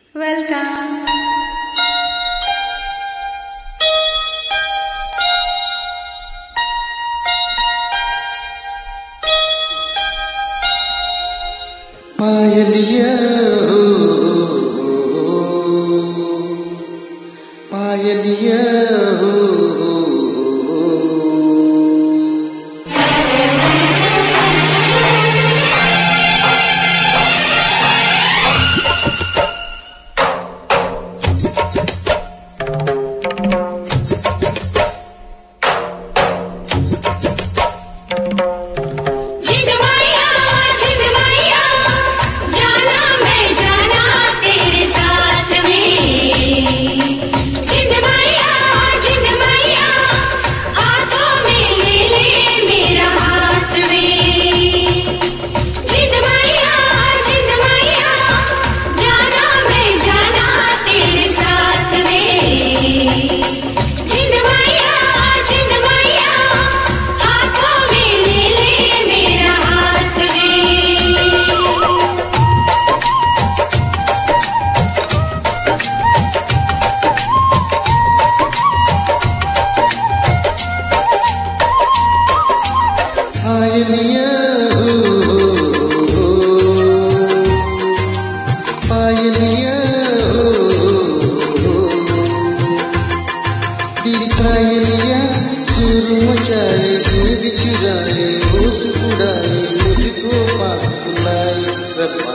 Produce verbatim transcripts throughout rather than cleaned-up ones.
Welcome. पायलिया हो पायलिया हो पायलिया हो पायलिया हो दिल पायलिया सुर मचाए नींद चुराए होश उड़ाए मुझको पास बुलाए रब्बा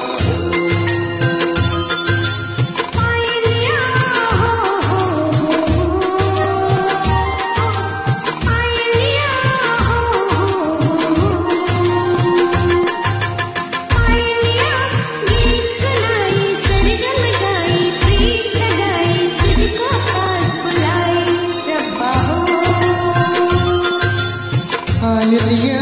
पायलिया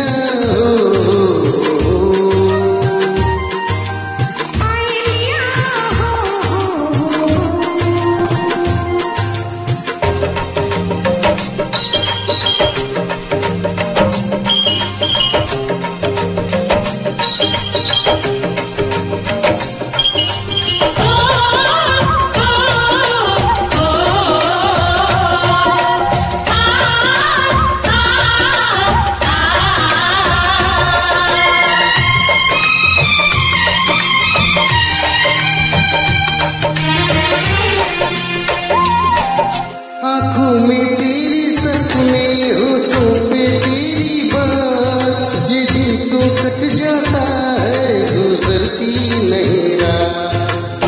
आँखों में तेरे सपने होठों पे तेरी बात ये दिल तो कट जाता है गुजरती नहीं रात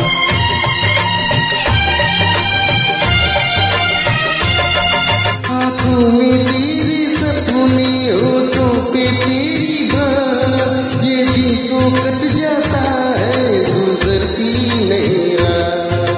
आँखों में तेरे सपने होठों पे तेरी बात ये दिल तो कट जाता है गुजरती नहीं रात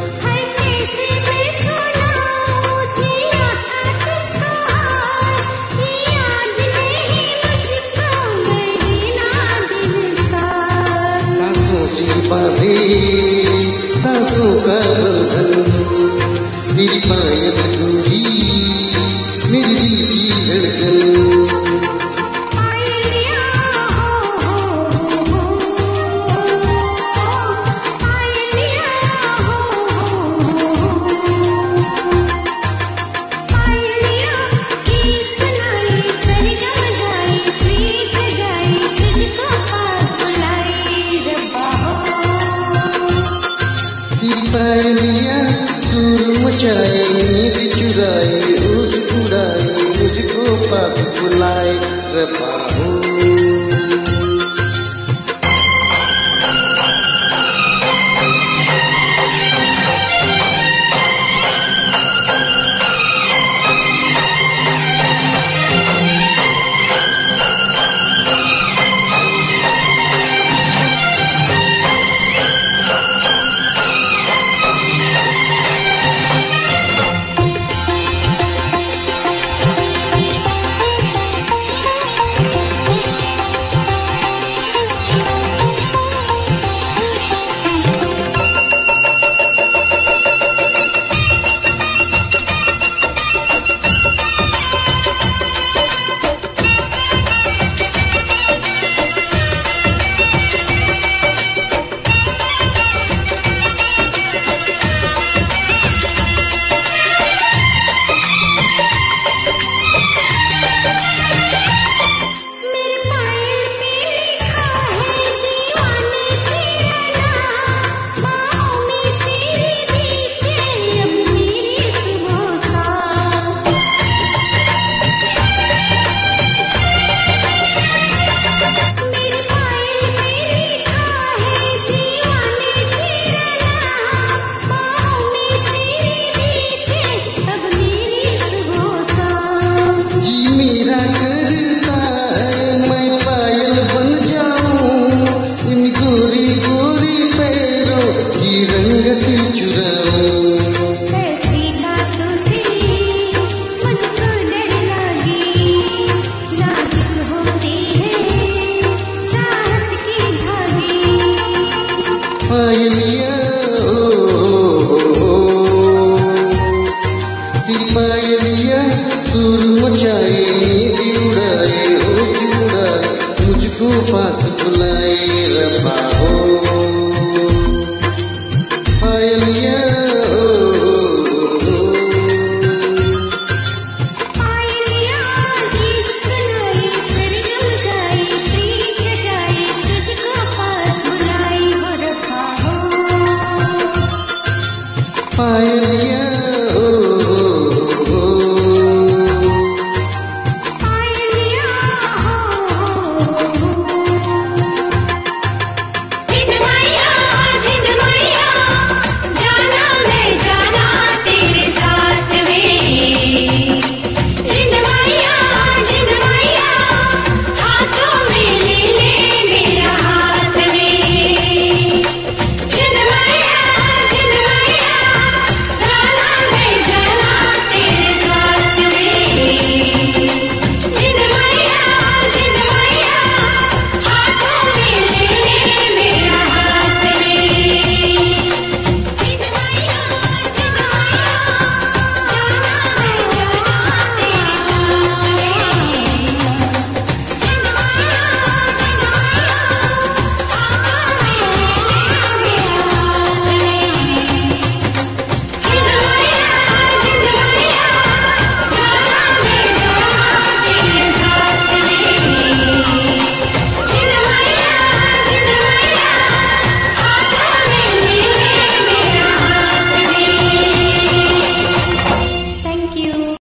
बाजे सांसों का बंधन मेरी पायल टूटी मेरी दिल की धड़कन पायलिया सुर मचाए नींद चुराए होश उड़ाए मुझको पास बुलाए रब्बा हो दिल चुराऊं। ऐसी बातों से मुझको डर लगी, नाजुक होती है चाहत की धागे। पायलिया पायलिया सुर मचाए नींद उड़ाए होश उड़ाए, मुझको पास बुलाए रब्बा हो। पायलिया पायलिया गीत सुनाए, सरगम गाए, प्रीत जगाए, तुझको पास बुलाए हो रब्बा हो। पायलिया